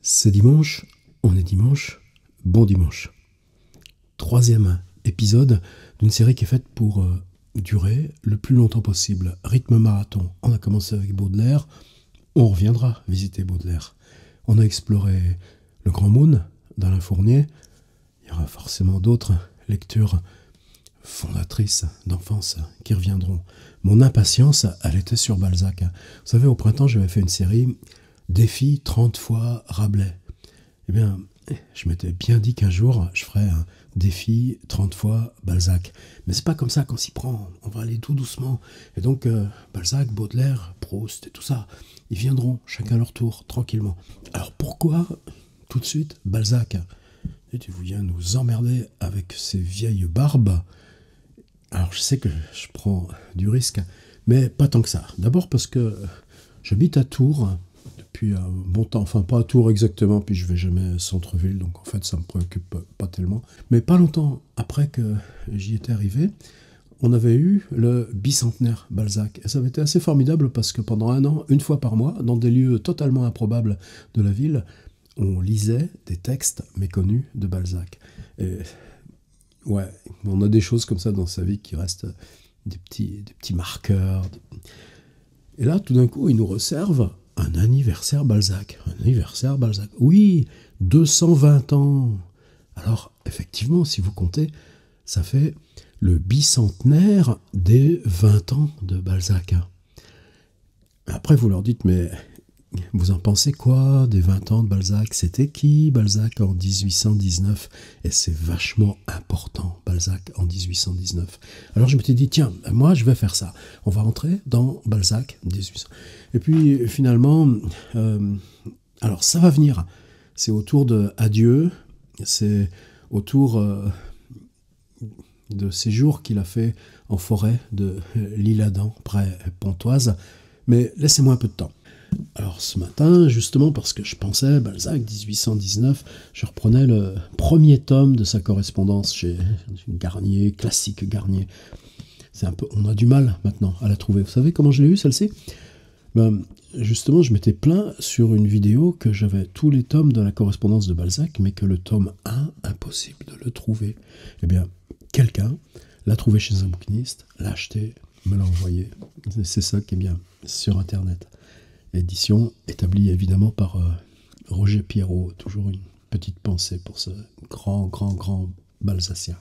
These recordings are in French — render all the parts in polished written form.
C'est dimanche, on est dimanche, bon dimanche. Troisième épisode d'une série qui est faite pour durer le plus longtemps possible. Rythme marathon. On a commencé avec Baudelaire, on reviendra visiter Baudelaire. On a exploré le Grand Moon d'Alain Fournier. Il y aura forcément d'autres lectures fondatrices d'enfance qui reviendront. Mon impatience, elle était sur Balzac. Vous savez, au printemps, j'avais fait une série Défi 30 fois Rabelais. Eh bien, je m'étais bien dit qu'un jour, je ferais un défi 30 fois Balzac. Mais c'est pas comme ça qu'on s'y prend. On va aller tout doucement. Et donc, Balzac, Baudelaire, Proust et tout ça, ils viendront chacun leur tour, tranquillement. Alors pourquoi, tout de suite, Balzac? Et tu viens nous emmerder avec ces vieilles barbes. Alors je sais que je prends du risque, mais pas tant que ça. D'abord parce que j'habite à Tours depuis un bon temps, enfin pas à Tours exactement, puis je vais jamais centre-ville, donc en fait ça me préoccupe pas tellement. Mais pas longtemps après que j'y étais arrivé, on avait eu le bicentenaire Balzac. Et ça avait été assez formidable parce que pendant un an, une fois par mois, dans des lieux totalement improbables de la ville, on lisait des textes méconnus de Balzac. Et ouais, on a des choses comme ça dans sa vie qui restent des petits marqueurs. Et là, tout d'un coup, ils nous resservent un anniversaire Balzac. Un anniversaire Balzac. Oui, 220 ans. Alors, effectivement, si vous comptez, ça fait le bicentenaire des 20 ans de Balzac. Après, vous leur dites, mais vous en pensez quoi des 20 ans de Balzac? C'était qui Balzac en 1819? Et c'est vachement important, Balzac en 1819. Alors je m'étais dit, tiens, moi je vais faire ça. On va rentrer dans Balzac 1800. Et puis finalement, alors ça va venir. C'est autour de Adieu, c'est autour de ces jours qu'il a fait en forêt de l'Isle-Adam, près Pontoise. Mais laissez-moi un peu de temps. Alors ce matin, justement parce que je pensais, Balzac 1819, je reprenais le premier tome de sa correspondance chez Garnier, classique Garnier. C'est un peu, on a du mal maintenant à la trouver. Vous savez comment je l'ai eu celle-ci? Justement, je m'étais plaint sur une vidéo que j'avais tous les tomes de la correspondance de Balzac, mais que le tome 1, impossible de le trouver. Eh bien, quelqu'un l'a trouvé chez un bouquiniste, l'a acheté, me l'a envoyé. C'est ça qui est bien sur Internet. Édition établie évidemment par Roger Pierrot. Toujours une petite pensée pour ce grand Balzacien.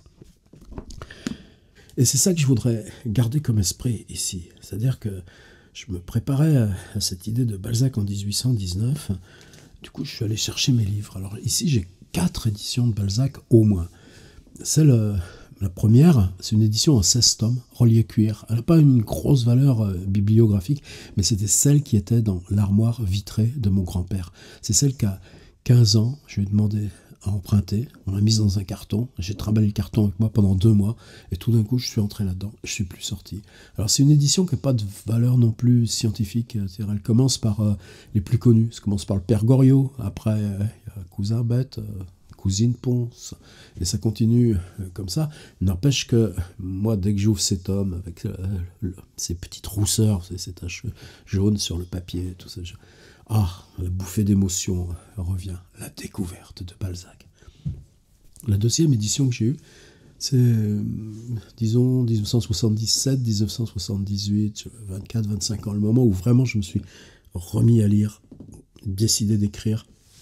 Et c'est ça que je voudrais garder comme esprit ici. C'est-à-dire que je me préparais à cette idée de Balzac en 1819. Du coup, je suis allé chercher mes livres. Alors ici, j'ai 4 éditions de Balzac au moins. La première, c'est une édition en 16 tomes, relié cuir. Elle n'a pas une grosse valeur bibliographique, mais c'était celle qui était dans l'armoire vitrée de mon grand-père. C'est celle qu'à 15 ans, je lui ai demandé à emprunter. On l'a mise dans un carton. J'ai trimballé le carton avec moi pendant 2 mois. Et tout d'un coup, je suis entré là-dedans. Je ne suis plus sorti. Alors, c'est une édition qui n'a pas de valeur non plus scientifique. C'est-à-dire, elle commence par les plus connus. Ça commence par le Père Goriot. Après, Cousin Bête... Cousine Ponce, et ça continue comme ça. N'empêche que moi, dès que j'ouvre cet homme avec ces petites rousseurs, ces taches jaunes sur le papier, tout ça, la bouffée d'émotion revient, la découverte de Balzac. La deuxième édition que j'ai eue, c'est, disons, 1977, 1978, 24, 25 ans, le moment où vraiment je me suis remis à lire, décidé d'écrire.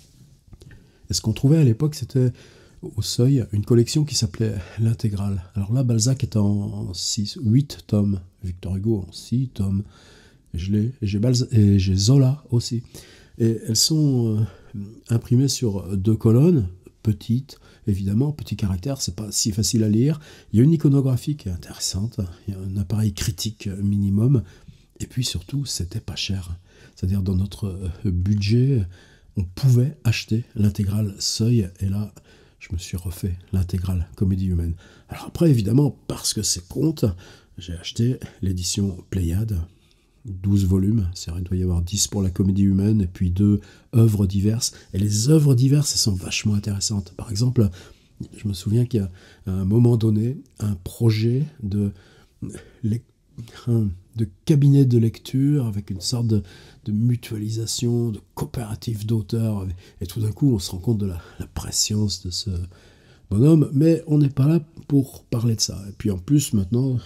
Et ce qu'on trouvait à l'époque, c'était au Seuil une collection qui s'appelait L'Intégrale. Alors là, Balzac est en 8 tomes, Victor Hugo en 6 tomes, et j'ai Zola aussi. Et elles sont imprimées sur 2 colonnes, petites, évidemment, petit caractère, c'est pas si facile à lire. Il y a une iconographie qui est intéressante, il y a un appareil critique minimum, et puis surtout, c'était pas cher. C'est-à-dire dans notre budget, on pouvait acheter l'intégrale Seuil, et là, je me suis refait l'intégrale Comédie humaine. Alors après, évidemment, parce que c'est compte, j'ai acheté l'édition Pléiade, 12 volumes, il doit y avoir 10 pour la Comédie humaine, et puis 2 œuvres diverses. Et les œuvres diverses, elles sont vachement intéressantes. Par exemple, je me souviens qu'il y a à un moment donné un projet de cabinet de lecture avec une sorte de mutualisation, de coopérative d'auteurs. Et tout d'un coup, on se rend compte de la préscience de ce bonhomme. Mais on n'est pas là pour parler de ça. Et puis en plus, maintenant,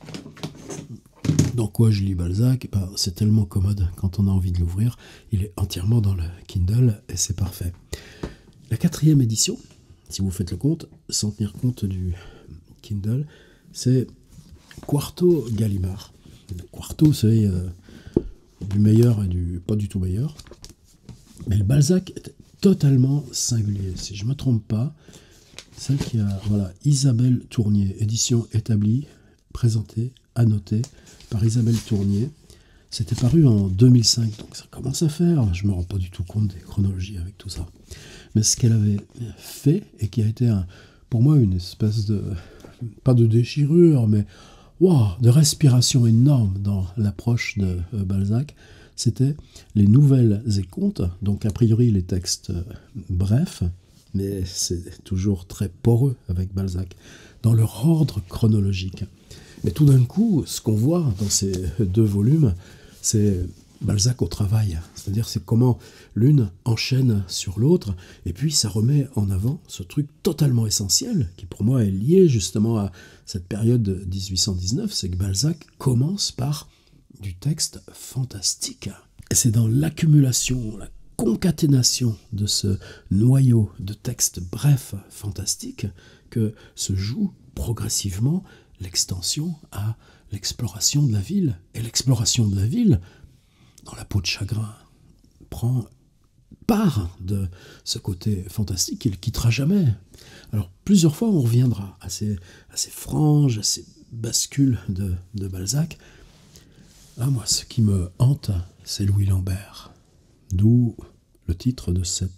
dans quoi je lis Balzac? C'est tellement commode quand on a envie de l'ouvrir. Il est entièrement dans le Kindle et c'est parfait. La 4e édition, si vous faites le compte, sans tenir compte du Kindle, c'est Quarto Gallimard. Le Quarto, c'est du meilleur et du pas du tout meilleur. Mais le Balzac est totalement singulier. Si je ne me trompe pas, celle qui a, voilà, Isabelle Tournier, édition établie, présentée, annotée par Isabelle Tournier. C'était paru en 2005, donc ça commence à faire. Je ne me rends pas du tout compte des chronologies avec tout ça. Mais ce qu'elle avait fait, et qui a été pour moi une espèce de, pas de déchirure, mais de respiration énorme dans l'approche de Balzac, c'était les nouvelles et contes, donc a priori les textes brefs, mais c'est toujours très poreux avec Balzac, dans leur ordre chronologique. Et tout d'un coup, ce qu'on voit dans ces 2 volumes, c'est Balzac au travail. C'est-à-dire c'est comment l'une enchaîne sur l'autre, et puis ça remet en avant ce truc totalement essentiel, qui pour moi est lié justement à cette période de 1819, c'est que Balzac commence par du texte fantastique. Et c'est dans l'accumulation, la concaténation de ce noyau de textes brefs, fantastiques, que se joue progressivement l'extension à l'exploration de la ville. Et l'exploration de la ville, dans La peau de chagrin, prend part de ce côté fantastique qu'il ne quittera jamais. Alors, plusieurs fois, on reviendra à ces franges, à ces bascules de Balzac. Moi, ce qui me hante, c'est Louis Lambert. D'où le titre de cette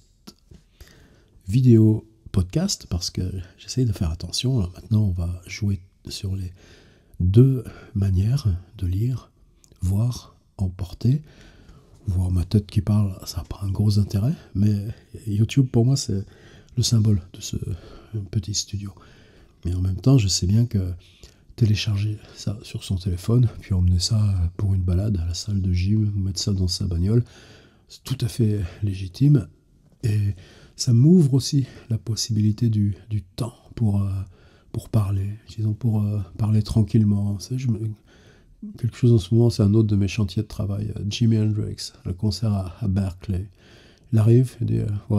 vidéo podcast, parce que j'essaye de faire attention. Alors maintenant, on va jouer sur les 2 manières de lire, voir, emporter. Voir ma tête qui parle, ça n'a pas un gros intérêt, mais YouTube, pour moi, c'est le symbole de ce petit studio. Mais en même temps, je sais bien que télécharger ça sur son téléphone, puis emmener ça pour une balade à la salle de gym, ou mettre ça dans sa bagnole, c'est tout à fait légitime. Et ça m'ouvre aussi la possibilité du temps pour parler, disons pour parler tranquillement. Quelque chose en ce moment, c'est un autre de mes chantiers de travail, Jimi Hendrix, le concert à Berkeley. Il arrive et dit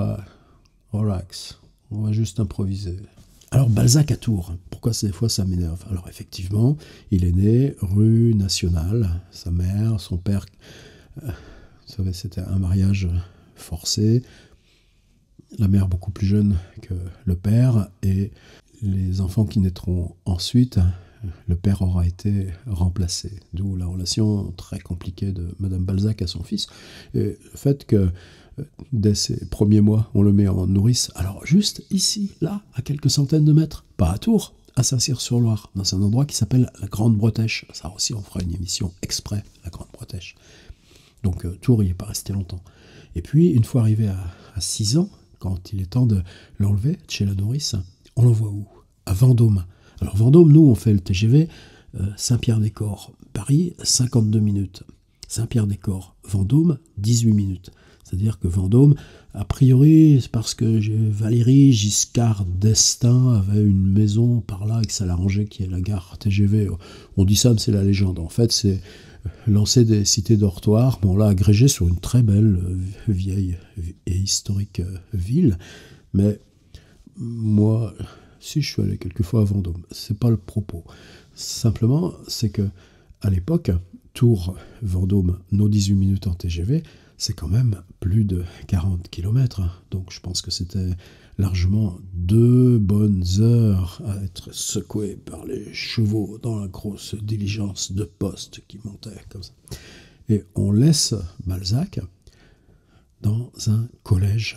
relax, on va juste improviser. Alors Balzac à Tours, pourquoi des fois ça m'énerve? Alors effectivement, il est né rue Nationale, sa mère, son père, vous savez, c'était un mariage forcé, la mère beaucoup plus jeune que le père, et les enfants qui naîtront ensuite, le père aura été remplacé, d'où la relation très compliquée de Madame Balzac à son fils, et le fait que dès ses premiers mois, on le met en nourrice, alors juste ici, là, à quelques centaines de mètres, pas à Tours, à Saint-Cyr-sur-Loire, dans un endroit qui s'appelle la Grande Bretèche. Ça aussi, on fera une émission exprès, la Grande Bretèche. Donc Tours, il n'est pas resté longtemps. Et puis, une fois arrivé à 6 ans, quand il est temps de l'enlever de chez la nourrice, on l'envoie où? À Vendôme. Alors Vendôme, nous, on fait le TGV Saint-Pierre-des-Corps, Paris, 52 minutes. Saint-Pierre-des-Corps, Vendôme, 18 minutes. C'est-à-dire que Vendôme, a priori, c'est parce que Valéry Giscard d'Estaing avait une maison par là et que ça l'arrangeait qu'il y ait la gare TGV. On dit ça, mais c'est la légende. En fait, c'est lancer des cités dortoirs, bon là, agrégé sur une très belle, vieille et historique ville. Mais moi, si je suis allé quelquefois à Vendôme, c'est pas le propos. Simplement, c'est que à l'époque, Tours-Vendôme, nos 18 minutes en TGV, c'est quand même plus de 40 km. Donc je pense que c'était largement 2 bonnes heures à être secoué par les chevaux dans la grosse diligence de poste qui montait comme ça. Et on laisse Balzac dans un collège.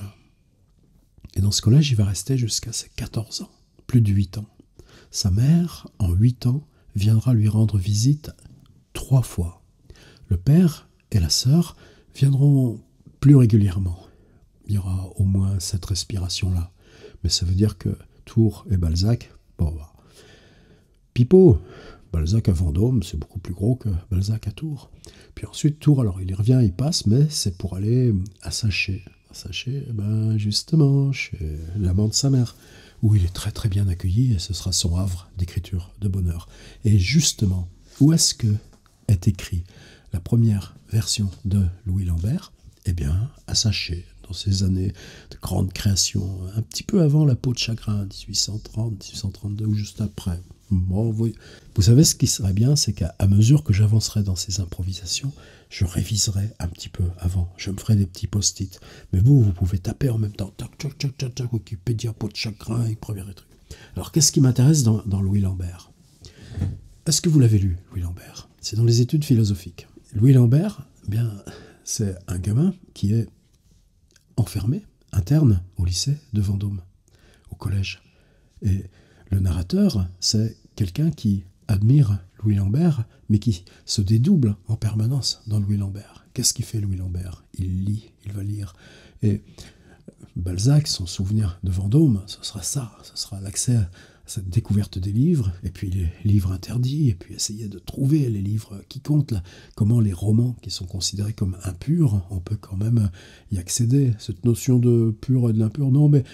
Et dans ce collège, il va rester jusqu'à ses 14 ans, plus de 8 ans. Sa mère, en 8 ans, viendra lui rendre visite 3 fois. Le père et la sœur viendront plus régulièrement. Il y aura au moins cette respiration-là. Mais ça veut dire que Tours et Balzac, bon, Pipo, Balzac à Vendôme, c'est beaucoup plus gros que Balzac à Tours. Puis ensuite, Tours, alors il y revient, il passe, mais c'est pour aller à Saché. À Saché, ben justement, chez l'amant de sa mère, où il est très très bien accueilli, et ce sera son havre d'écriture de bonheur. Et justement, où est-ce que est écrit la première version de Louis Lambert? Eh bien, à Saché, dans ces années de grande création, un petit peu avant La peau de chagrin, 1830, 1832, ou juste après. Bon, vous savez, ce qui serait bien, c'est qu'à mesure que j'avancerai dans ces improvisations, je réviserai un petit peu avant. Je me ferai des petits post-it. Mais vous pouvez taper en même temps. Tac, tac, tac, tac, tac, Wikipédia, peau de chagrin, et première truc. Alors, qu'est-ce qui m'intéresse dans Louis Lambert? Est-ce que vous l'avez lu, Louis Lambert? C'est dans les études philosophiques. Louis Lambert, eh bien, c'est un gamin qui est enfermé, interne, au lycée de Vendôme, au collège. Et le narrateur, c'est quelqu'un qui admire Louis Lambert, mais qui se dédouble en permanence dans Louis Lambert. Qu'est-ce qu'il fait Louis Lambert? Il lit, il va lire. Et Balzac, son souvenir de Vendôme, ce sera ça, ce sera l'accès à cette découverte des livres, et puis les livres interdits, et puis essayer de trouver les livres qui comptent, là, comment les romans qui sont considérés comme impurs, on peut quand même y accéder. Cette notion de pur et de l'impur, non, mais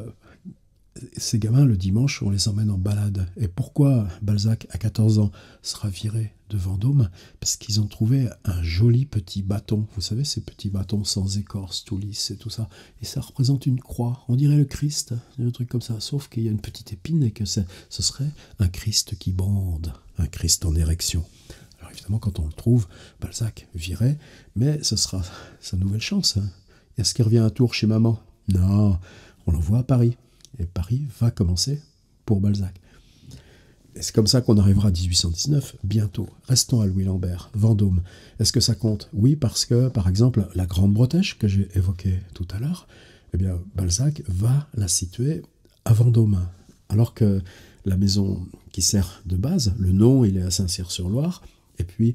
ces gamins, le dimanche, on les emmène en balade. Et pourquoi Balzac, à 14 ans, sera viré de Vendôme? Parce qu'ils ont trouvé un joli petit bâton. Vous savez, ces petits bâtons sans écorce, tout lisse et tout ça. Et ça représente une croix. On dirait le Christ, un truc comme ça. Sauf qu'il y a une petite épine et que ce serait un Christ qui bande, un Christ en érection. Alors évidemment, quand on le trouve, Balzac virait, mais ce sera sa nouvelle chance. Est-ce qu'il revient à Tours chez maman? Non, on l'envoie à Paris. Et Paris va commencer pour Balzac. Et c'est comme ça qu'on arrivera à 1819, bientôt. Restons à Louis Lambert, Vendôme. Est-ce que ça compte? Oui, parce que, par exemple, la Grande Bretèche, que j'ai évoquée tout à l'heure, eh bien, Balzac va la situer à Vendôme. Alors que la maison qui sert de base, le nom, il est à Saint-Cyr-sur-Loire, et puis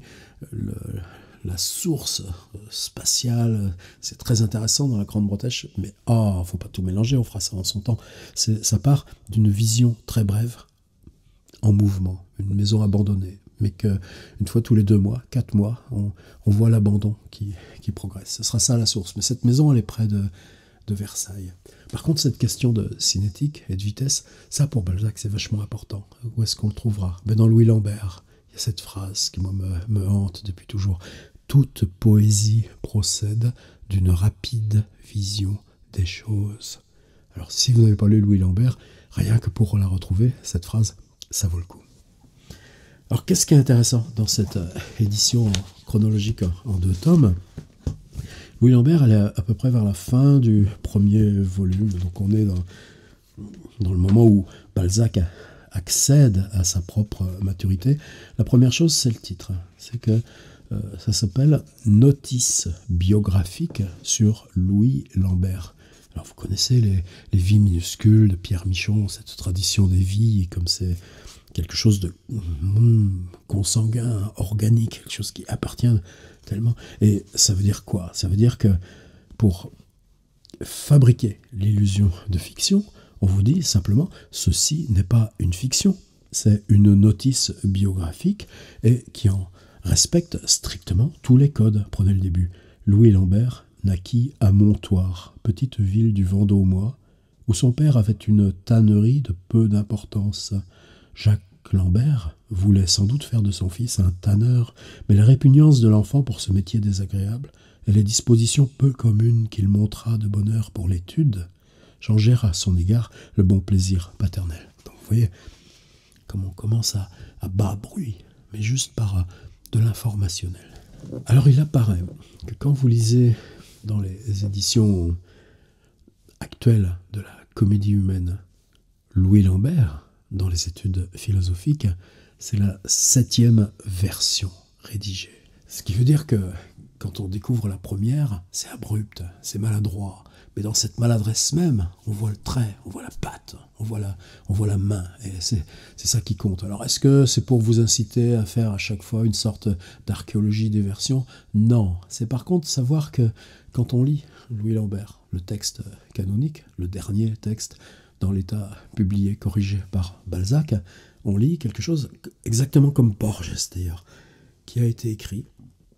la source spatiale, c'est très intéressant dans la Grande Bretèche, mais faut pas tout mélanger, on fera ça en son temps. Ça part d'une vision très brève, en mouvement, une maison abandonnée, mais qu'une fois tous les 2 mois, 4 mois, on voit l'abandon qui progresse. Ce sera ça la source, mais cette maison, elle est près de Versailles. Par contre, cette question de cinétique et de vitesse, ça pour Balzac, c'est vachement important. Où est-ce qu'on le trouvera? Dans Louis Lambert, il y a cette phrase qui, moi, me hante depuis toujours. Toute poésie procède d'une rapide vision des choses. Alors, si vous n'avez pas lu Louis Lambert, rien que pour la retrouver, cette phrase, ça vaut le coup. Alors, qu'est-ce qui est intéressant dans cette édition chronologique en 2 tomes? Louis Lambert, elle est à peu près vers la fin du premier volume, donc on est dans le moment où Balzac accède à sa propre maturité. La première chose, c'est le titre. C'est que ça s'appelle « Notice biographique sur Louis Lambert ». Alors vous connaissez les vies minuscules de Pierre Michon, cette tradition des vies, comme c'est quelque chose de consanguin, organique, quelque chose qui appartient tellement. Et ça veut dire quoi? Ça veut dire que pour fabriquer l'illusion de fiction, on vous dit simplement, ceci n'est pas une fiction, c'est une notice biographique et qui en respecte strictement tous les codes. Prenez le début. Louis Lambert naquit à Montoire, petite ville du Vendômois, où son père avait une tannerie de peu d'importance. Jacques Lambert voulait sans doute faire de son fils un tanneur, mais la répugnance de l'enfant pour ce métier désagréable et les dispositions peu communes qu'il montra de bonne heure pour l'étude changèrent à son égard le bon plaisir paternel. Donc vous voyez comment on commence à bas bruit, mais juste par de l'informationnel. Alors il apparaît que quand vous lisez dans les éditions actuelles de la Comédie humaine Louis Lambert, dans les études philosophiques, c'est la 7e version rédigée. Ce qui veut dire que quand on découvre la première, c'est abrupt, c'est maladroit. Mais dans cette maladresse même, on voit le trait, on voit la patte, on voit la main. Et c'est ça qui compte. Alors est-ce que c'est pour vous inciter à faire à chaque fois une sorte d'archéologie des versions? Non. C'est par contre savoir que quand on lit Louis Lambert, le texte canonique, le dernier texte, dans l'état publié, corrigé par Balzac, on lit quelque chose exactement comme Borges d'ailleurs, qui a été écrit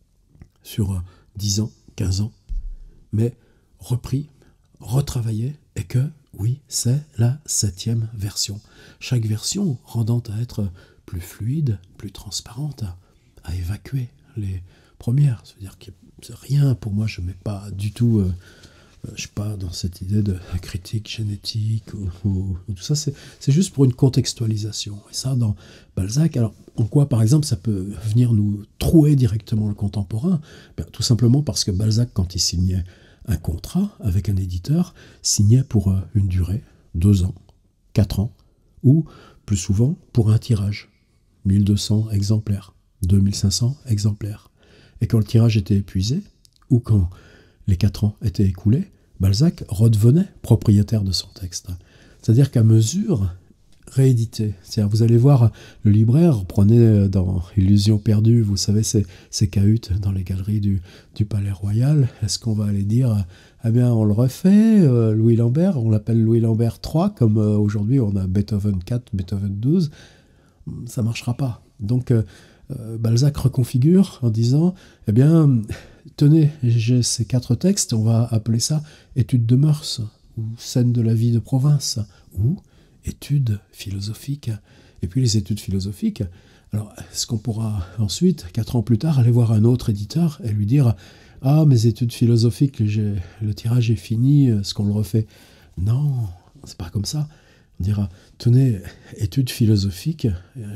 sur 10 ans, 15 ans, mais repris, retravaillé, et que, oui, c'est la 7e version. Chaque version rendant à être plus fluide, plus transparente, à évacuer les premières. C'est-à-dire que rien, pour moi, je ne mets pas du tout... je ne suis pas dans cette idée de critique génétique ou tout ça, c'est juste pour une contextualisation. Et ça, dans Balzac, alors en quoi, par exemple, ça peut venir nous trouer directement le contemporain? Tout simplement parce que Balzac, quand il signait un contrat avec un éditeur, signait pour une durée, 2 ans, 4 ans, ou plus souvent pour un tirage, 1200 exemplaires, 2500 exemplaires. Et quand le tirage était épuisé, ou quand les 4 ans étaient écoulés, Balzac redevenait propriétaire de son texte. C'est-à-dire qu'à mesure réédité, c'est-à-dire vous allez voir le libraire, prenez dans Illusions perdues, vous savez ces cahutes dans les galeries du Palais Royal, est-ce qu'on va aller dire ah bien on le refait, Louis Lambert, on l'appelle Louis Lambert 3, comme aujourd'hui on a Beethoven 4, Beethoven 12, ça marchera pas. Donc Balzac reconfigure en disant eh bien tenez, j'ai ces 4 textes, on va appeler ça études de mœurs, ou scène de la vie de province, ou études philosophiques. Et puis les études philosophiques, alors est-ce qu'on pourra ensuite, 4 ans plus tard, aller voir un autre éditeur et lui dire ah, mes études philosophiques, le tirage est fini, est-ce qu'on le refait? Non, c'est pas comme ça. On dira, tenez, études philosophiques,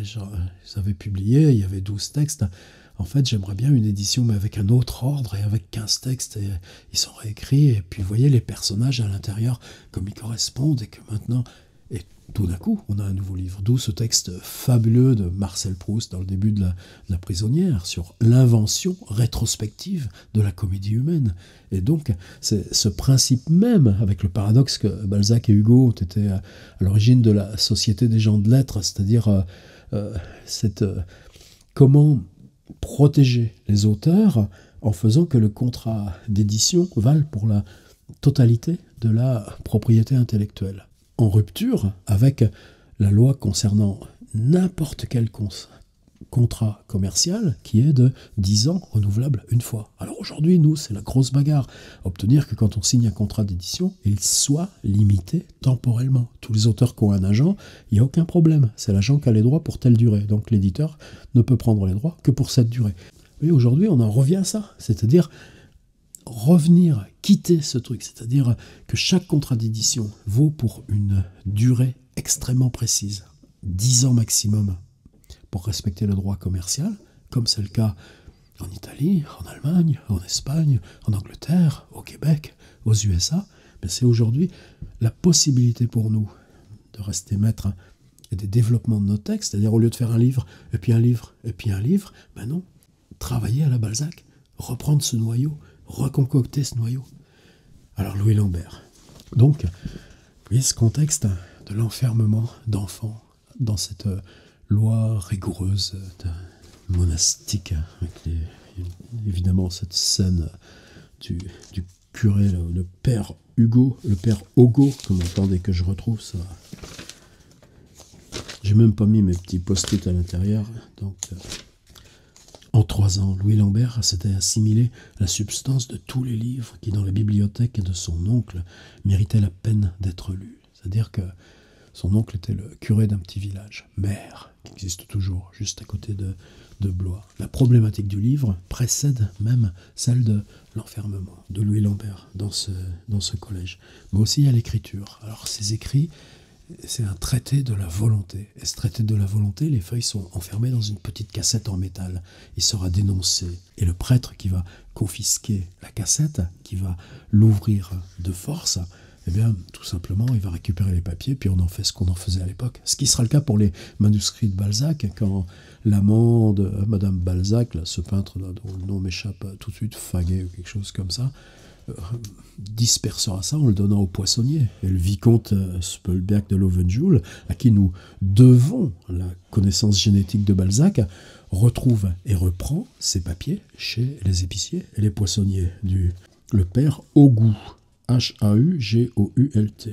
j'avais publié, il y avait 12 textes. En fait, j'aimerais bien une édition, mais avec un autre ordre et avec 15 textes. Et ils sont réécrits. Et puis, vous voyez les personnages à l'intérieur, comme ils correspondent. Et que maintenant, et tout d'un coup, on a un nouveau livre. D'où ce texte fabuleux de Marcel Proust dans le début de la prisonnière, sur l'invention rétrospective de la comédie humaine. Et donc, c'est ce principe même, avec le paradoxe que Balzac et Hugo ont été à l'origine de la Société des gens de lettres, c'est-à-dire comment protéger les auteurs en faisant que le contrat d'édition vale pour la totalité de la propriété intellectuelle. En rupture avec la loi concernant n'importe quel contrat commercial qui est de 10 ans renouvelable une fois. Alors aujourd'hui, nous, c'est la grosse bagarre. Obtenir que quand on signe un contrat d'édition, il soit limité temporellement. Tous les auteurs qui ont un agent, il n'y a aucun problème. C'est l'agent qui a les droits pour telle durée. Donc l'éditeur ne peut prendre les droits que pour cette durée. Et aujourd'hui, on en revient à ça. C'est-à-dire revenir, quitter ce truc. C'est-à-dire que chaque contrat d'édition vaut pour une durée extrêmement précise. 10 ans maximum. Pour respecter le droit commercial, comme c'est le cas en Italie, en Allemagne, en Espagne, en Angleterre, au Québec, aux USA, mais c'est aujourd'hui la possibilité pour nous de rester maître des développements de nos textes, c'est-à-dire au lieu de faire un livre, et puis un livre, et puis un livre, ben non, travailler à la Balzac, reprendre ce noyau, reconcocter ce noyau. Alors Louis Lambert. Donc, vous voyez ce contexte de l'enfermement d'enfants dans cette loi rigoureuse monastique, avec évidemment cette scène du curé, le père Hugo, le père Ogo, comme attendez que je retrouve ça. J'ai même pas mis mes petits post-it à l'intérieur. Donc, en 3 ans, Louis Lambert s'était assimilé la substance de tous les livres qui, dans la bibliothèque de son oncle, méritaient la peine d'être lus. C'est-à-dire que son oncle était le curé d'un petit village, Maire, qui existe toujours, juste à côté de Blois. La problématique du livre précède même celle de l'enfermement de Louis Lambert dans ce collège. Mais aussi à l'écriture. Alors ces écrits, c'est un traité de la volonté. Et ce traité de la volonté, les feuilles sont enfermées dans une petite cassette en métal. Il sera dénoncé. Et le prêtre qui va confisquer la cassette, qui va l'ouvrir de force, eh bien, tout simplement, il va récupérer les papiers, puis on en fait ce qu'on en faisait à l'époque. Ce qui sera le cas pour les manuscrits de Balzac, quand l'amant de Madame Balzac, là, ce peintre dont le nom m'échappe tout de suite, Faguet ou quelque chose comme ça, dispersera ça en le donnant au poissonnier. Et le vicomte Spelberg de Lovenjoul, à qui nous devons la connaissance génétique de Balzac, retrouve et reprend ses papiers chez les épiciers et les poissonniers le père Augoult. H-A-U-G-O-U-L-T.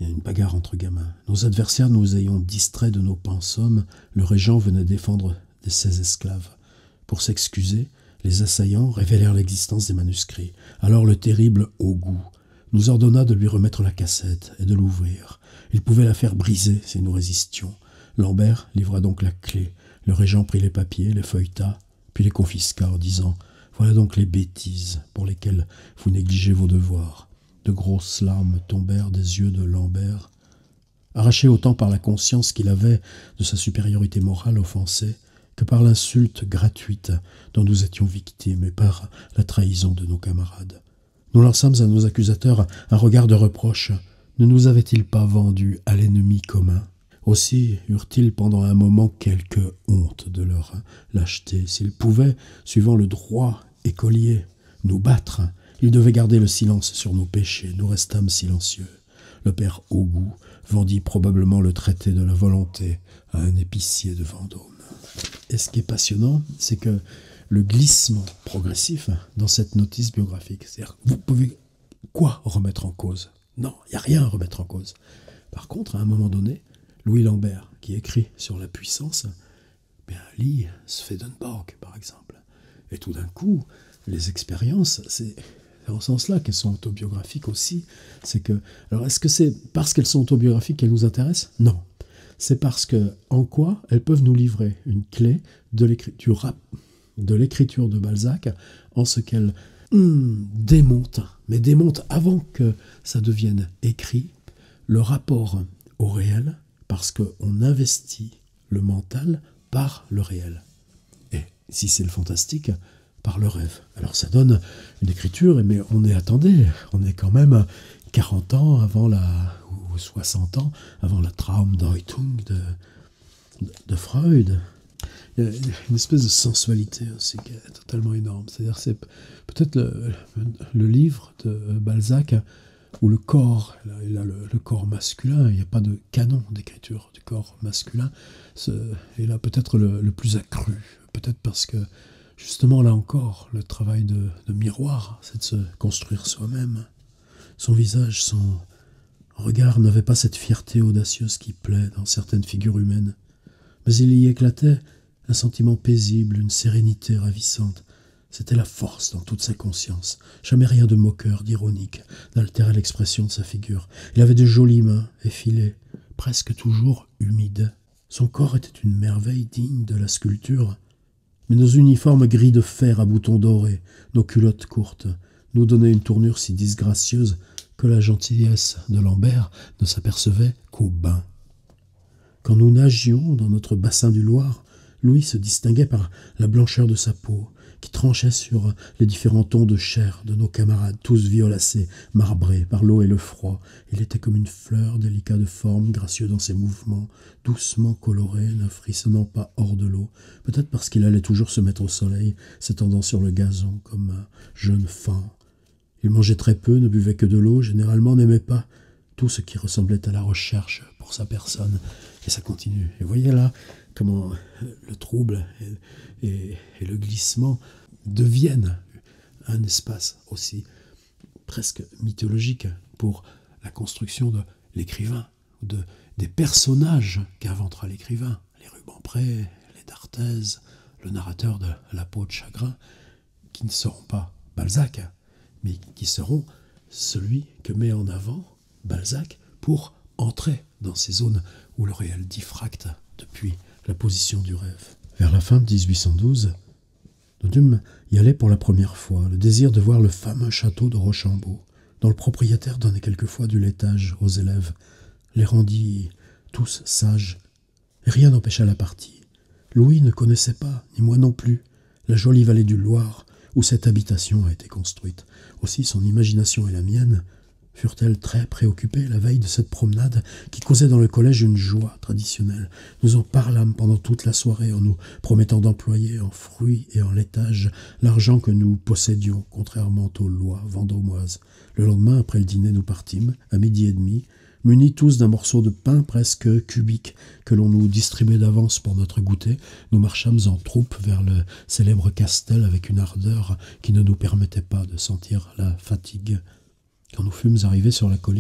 Il y a une bagarre entre gamins. Nos adversaires nous ayant distraits de nos pensums, le régent venait défendre ses esclaves. Pour s'excuser, les assaillants révélèrent l'existence des manuscrits. Alors le terrible Ogu nous ordonna de lui remettre la cassette et de l'ouvrir. Il pouvait la faire briser si nous résistions. Lambert livra donc la clé. Le régent prit les papiers, les feuilleta, puis les confisqua en disant « Voilà donc les bêtises pour lesquelles vous négligez vos devoirs. » De grosses larmes tombèrent des yeux de Lambert. Arraché autant par la conscience qu'il avait de sa supériorité morale offensée que par l'insulte gratuite dont nous étions victimes et par la trahison de nos camarades. Nous lançâmes à nos accusateurs un regard de reproche. Ne nous avaient-ils pas vendus à l'ennemi commun? Aussi eurent-ils pendant un moment quelque honte de leur lâcheté. S'ils pouvaient, suivant le droit écolier, nous battre, ils devaient garder le silence sur nos péchés. Nous restâmes silencieux. Le père Ogu vendit probablement le traité de la volonté à un épicier de Vendôme. Et ce qui est passionnant, c'est que le glissement progressif dans cette notice biographique, c'est-à-dire vous pouvez quoi remettre en cause? Non, il n'y a rien à remettre en cause. Par contre, à un moment donné, Louis Lambert, qui écrit sur la puissance, lit Swedenborg, par exemple. Et tout d'un coup, les expériences, c'est en ce sens-là qu'elles sont autobiographiques aussi. C'est que, alors, est-ce que c'est parce qu'elles sont autobiographiques qu'elles nous intéressent? Non. C'est parce que, en quoi elles peuvent nous livrer une clé de l'écriture de Balzac, en ce qu'elles démontent, mais démontent avant que ça devienne écrit, le rapport au réel, parce qu'on investit le mental par le réel. Et si c'est le fantastique, par le rêve. Alors ça donne une écriture, mais on est quand même 40 ans avant ou 60 ans avant la Traumdeutung de Freud. Il y a une espèce de sensualité aussi qui est totalement énorme. C'est-à-dire c'est peut-être le livre de Balzac où le corps, il a le corps masculin, il n'y a pas de canon d'écriture du corps masculin, est là peut-être le plus accru. Peut-être parce que justement, là encore, le travail de miroir, c'est de se construire soi-même. Son visage, son regard n'avait pas cette fierté audacieuse qui plaît dans certaines figures humaines, mais il y éclatait un sentiment paisible, une sérénité ravissante. C'était la force dans toute sa conscience. Jamais rien de moqueur, d'ironique, n'altérait l'expression de sa figure. Il avait de jolies mains, effilées, presque toujours humides. Son corps était une merveille digne de la sculpture. Mais nos uniformes gris de fer à boutons dorés, nos culottes courtes, nous donnaient une tournure si disgracieuse que la gentillesse de Lambert ne s'apercevait qu'au bain. Quand nous nagions dans notre bassin du Loir, Louis se distinguait par la blancheur de sa peau, qui tranchait sur les différents tons de chair de nos camarades, tous violacés, marbrés par l'eau et le froid. Il était comme une fleur, délicat de forme, gracieux dans ses mouvements, doucement coloré, ne frissonnant pas hors de l'eau, peut-être parce qu'il allait toujours se mettre au soleil, s'étendant sur le gazon comme un jeune faon. Il mangeait très peu, ne buvait que de l'eau, généralement n'aimait pas tout ce qui ressemblait à la recherche pour sa personne. Et ça continue. Et voyez là comment le trouble et le glissement deviennent un espace aussi presque mythologique pour la construction de l'écrivain, des personnages qu'inventera l'écrivain. Les Rubempré, les d'Arthez, le narrateur de La peau de chagrin, qui ne seront pas Balzac, mais qui seront celui que met en avant Balzac pour entrer dans ces zones où le réel diffracte depuis la position du rêve. Vers la fin de 1812, nous dûmes y aller pour la première fois, le désir de voir le fameux château de Rochambeau, dont le propriétaire donnait quelquefois du laitage aux élèves, les rendit tous sages, et rien n'empêcha la partie. Louis ne connaissait pas, ni moi non plus, la jolie vallée du Loir où cette habitation a été construite. Aussi son imagination et la mienne furent-elles très préoccupées la veille de cette promenade qui causait dans le collège une joie traditionnelle. Nous en parlâmes pendant toute la soirée en nous promettant d'employer en fruits et en laitage l'argent que nous possédions, contrairement aux lois vendômoises. Le lendemain, après le dîner, nous partîmes, à 12h30, munis tous d'un morceau de pain presque cubique que l'on nous distribuait d'avance pour notre goûter. Nous marchâmes en troupe vers le célèbre Castel avec une ardeur qui ne nous permettait pas de sentir la fatigue. Quand nous fûmes arrivés sur la colline,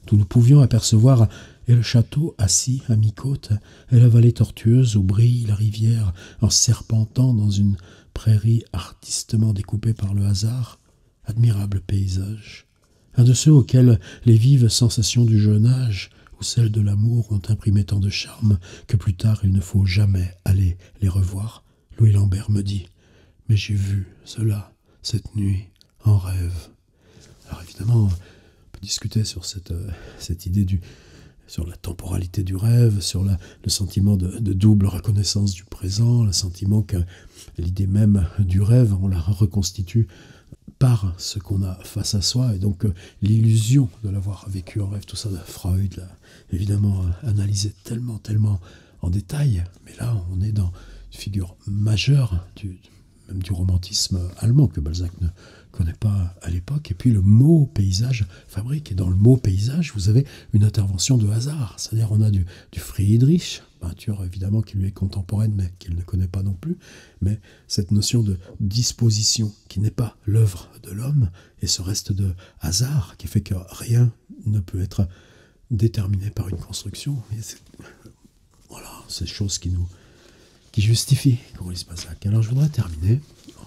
d'où nous pouvions apercevoir et le château assis à mi-côte, et la vallée tortueuse où brille la rivière en serpentant dans une prairie artistement découpée par le hasard. Admirable paysage, un de ceux auxquels les vives sensations du jeune âge ou celles de l'amour ont imprimé tant de charme que plus tard il ne faut jamais aller les revoir. Louis Lambert me dit « Mais j'ai vu cela cette nuit en rêve ». Alors évidemment, on peut discuter sur cette idée sur la temporalité du rêve, sur le sentiment de double reconnaissance du présent, le sentiment que l'idée même du rêve, on la reconstitue par ce qu'on a face à soi, et donc l'illusion de l'avoir vécu en rêve, tout ça, Freud l'a évidemment analysé tellement en détail, mais là on est dans une figure majeure même du romantisme allemand que Balzac ne connaît pas à l'époque. Et puis le mot paysage fabrique, et dans le mot paysage vous avez une intervention de hasard, c'est-à-dire on a du Friedrich, peinture évidemment qui lui est contemporaine mais qu'il ne connaît pas non plus, mais cette notion de disposition qui n'est pas l'œuvre de l'homme, et ce reste de hasard qui fait que rien ne peut être déterminé par une construction. Et voilà, ces choses qui justifient qu'on lise Balzac. Alors je voudrais terminer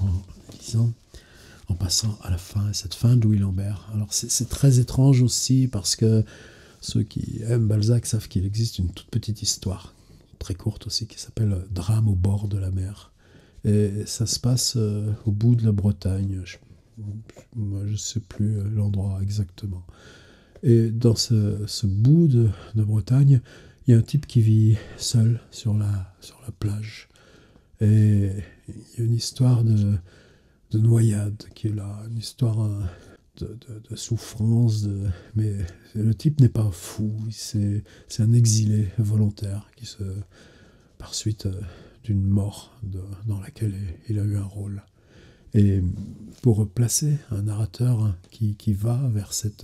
en passant à la fin, cette fin de Louis Lambert. Alors c'est très étrange aussi parce que ceux qui aiment Balzac savent qu'il existe une toute petite histoire, très courte aussi, qui s'appelle « Drame au bord de la mer ». Et ça se passe au bout de la Bretagne. Moi, je ne sais plus l'endroit exactement. Et dans ce bout de Bretagne, il y a un type qui vit seul sur la plage. Et il y a une histoire de noyade qui est là, une histoire de souffrance. Mais le type n'est pas fou, c'est un exilé volontaire qui par suite d'une mort dans laquelle il a eu un rôle. Et pour placer un narrateur qui va vers cette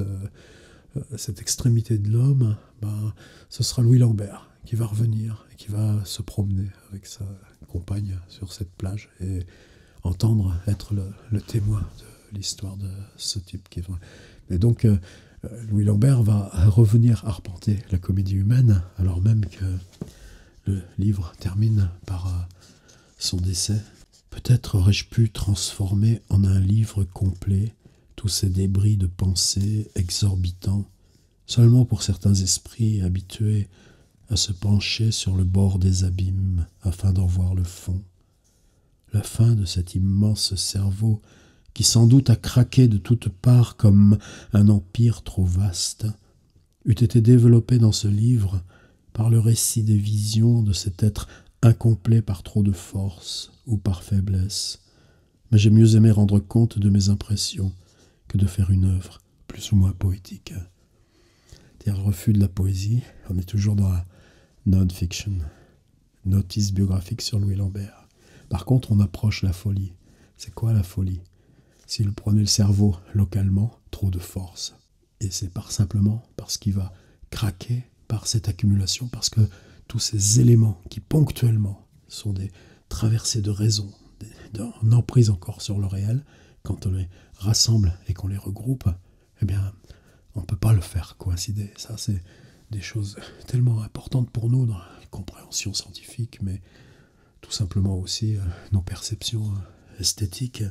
extrémité de l'homme, ce sera Louis Lambert qui va revenir et qui va se promener avec sa compagne sur cette plage et entendre être le témoin de l'histoire de ce type qui est vrai. Et donc Louis Lambert va revenir arpenter la comédie humaine, alors même que le livre termine par son décès. Peut-être aurais-je pu transformer en un livre complet tous ces débris de pensée exorbitants, seulement pour certains esprits habitués à se pencher sur le bord des abîmes afin d'en voir le fond. La fin de cet immense cerveau qui sans doute a craqué de toutes parts comme un empire trop vaste, eût été développée dans ce livre par le récit des visions de cet être incomplet par trop de force ou par faiblesse. Mais j'ai mieux aimé rendre compte de mes impressions que de faire une œuvre plus ou moins poétique. C'est-à-dire le refus de la poésie, on est toujours dans la non-fiction, notice biographique sur Louis Lambert. Par contre, on approche la folie. C'est quoi la folie? S'il prenait le cerveau localement, trop de force. Et c'est simplement parce qu'il va craquer par cette accumulation, parce que tous ces éléments qui ponctuellement sont des traversées de raison, d'une emprise encore sur le réel, quand on les rassemble et qu'on les regroupe, eh bien, on ne peut pas le faire coïncider. Ça, c'est des choses tellement importantes pour nous dans la compréhension scientifique, mais tout simplement aussi nos perceptions esthétiques.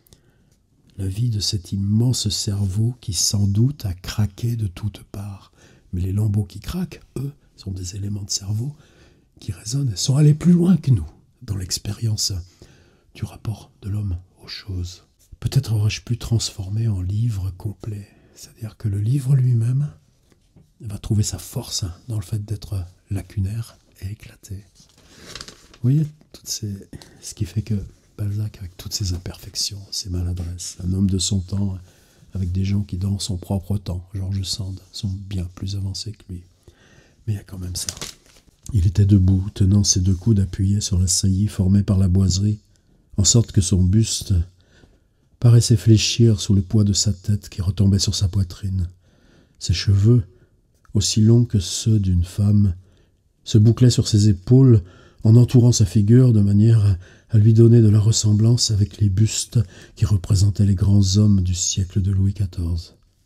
La vie de cet immense cerveau qui, sans doute, a craqué de toutes parts. Mais les lambeaux qui craquent, eux, sont des éléments de cerveau qui résonnent et sont allés plus loin que nous dans l'expérience du rapport de l'homme aux choses. Peut-être aurais-je pu transformer en livre complet, c'est-à-dire que le livre lui-même va trouver sa force dans le fait d'être lacunaire et éclaté. Vous voyez, ce qui fait que Balzac, avec toutes ses imperfections, ses maladresses, un homme de son temps, avec des gens qui, dans son propre temps, George Sand, sont bien plus avancés que lui. Mais il y a quand même ça. Il était debout, tenant ses deux coudes appuyés sur la saillie formée par la boiserie, en sorte que son buste paraissait fléchir sous le poids de sa tête qui retombait sur sa poitrine. Ses cheveux, aussi longs que ceux d'une femme, se bouclaient sur ses épaules en entourant sa figure de manière à lui donner de la ressemblance avec les bustes qui représentaient les grands hommes du siècle de Louis XIV.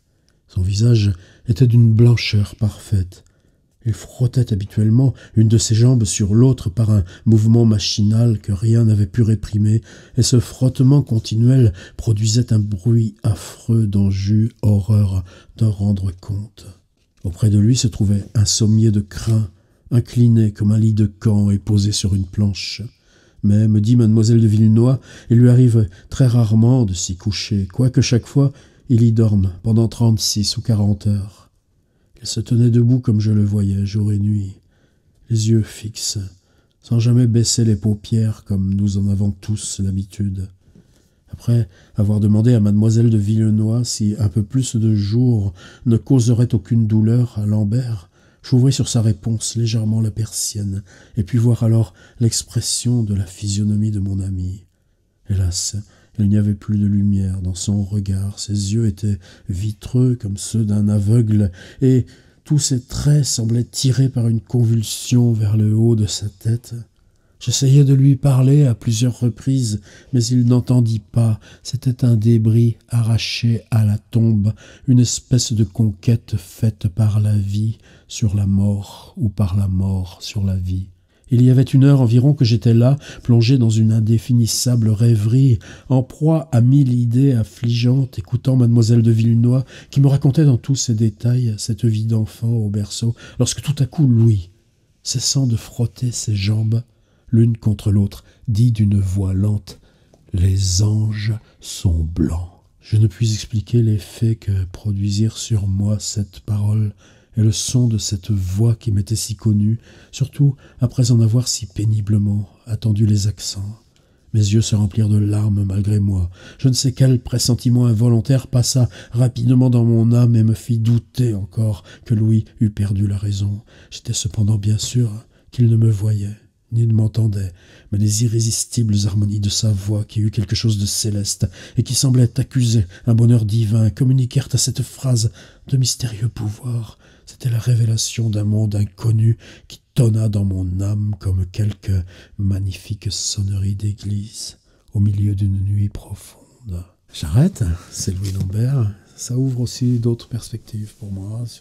Son visage était d'une blancheur parfaite. Il frottait habituellement une de ses jambes sur l'autre par un mouvement machinal que rien n'avait pu réprimer, et ce frottement continuel produisait un bruit affreux dont j'eus horreur d'en rendre compte. Auprès de lui se trouvait un sommier de crin, incliné comme un lit de camp et posé sur une planche. Mais, me dit mademoiselle de Villenoix, il lui arrive très rarement de s'y coucher, quoique chaque fois il y dorme pendant 36 ou 40 heures. Il se tenait debout comme je le voyais, jour et nuit, les yeux fixes, sans jamais baisser les paupières comme nous en avons tous l'habitude. Après avoir demandé à mademoiselle de Villenoix si un peu plus de jour ne causerait aucune douleur à Lambert, j'ouvris sur sa réponse légèrement la persienne, et puis voir alors l'expression de la physionomie de mon ami. Hélas, il n'y avait plus de lumière dans son regard, ses yeux étaient vitreux comme ceux d'un aveugle, et tous ses traits semblaient tirés par une convulsion vers le haut de sa tête. J'essayai de lui parler à plusieurs reprises, mais il n'entendit pas. C'était un débris arraché à la tombe, une espèce de conquête faite par la vie sur la mort ou par la mort sur la vie. Il y avait 1 heure environ que j'étais là, plongé dans une indéfinissable rêverie, en proie à 1000 idées affligeantes, écoutant mademoiselle de Villenoix, qui me racontait dans tous ses détails cette vie d'enfant au berceau, lorsque tout à coup Louis, cessant de frotter ses jambes, l'une contre l'autre, dit d'une voix lente « Les anges sont blancs ». Je ne puis expliquer l'effet que produisirent sur moi cette parole et le son de cette voix qui m'était si connue, surtout après en avoir si péniblement attendu les accents. Mes yeux se remplirent de larmes malgré moi. Je ne sais quel pressentiment involontaire passa rapidement dans mon âme et me fit douter encore que Louis eût perdu la raison. J'étais cependant bien sûr qu'il ne me voyait ni ne m'entendait, mais les irrésistibles harmonies de sa voix, qui eut quelque chose de céleste et qui semblait accuser un bonheur divin, communiquèrent à cette phrase de mystérieux pouvoir. C'était la révélation d'un monde inconnu qui tonna dans mon âme comme quelque magnifique sonnerie d'église au milieu d'une nuit profonde. J'arrête, c'est Louis Lambert. Ça ouvre aussi d'autres perspectives pour moi sur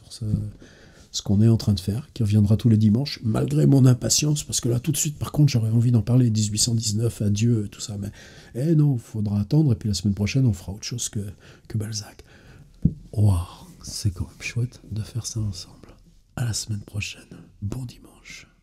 ce qu'on est en train de faire, qui reviendra tous les dimanches, malgré mon impatience, parce que là, tout de suite, par contre, j'aurais envie d'en parler, 1819, adieu, tout ça, mais non, il faudra attendre, et puis la semaine prochaine, on fera autre chose que Balzac. Waouh, c'est quand même chouette de faire ça ensemble. À la semaine prochaine, bon dimanche.